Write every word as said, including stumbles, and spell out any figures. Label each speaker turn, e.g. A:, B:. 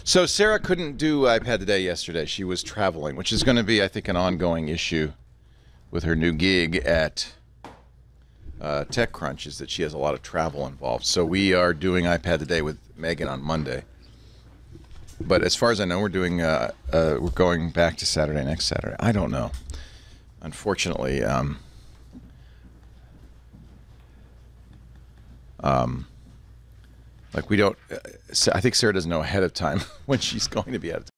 A: So Sarah couldn't do iPad Today yesterday. She was traveling, which is going to be, I think, an ongoing issue with her new gig at uh, TechCrunch, is that she has a lot of travel involved. So we are doing iPad Today with Megan on Monday. But as far as I know, we're doing uh, uh, we're going back to Saturday next Saturday. I don't know. Unfortunately, um, um, like we don't. Uh, I think Sarah doesn't know ahead of time when she's going to be out of town.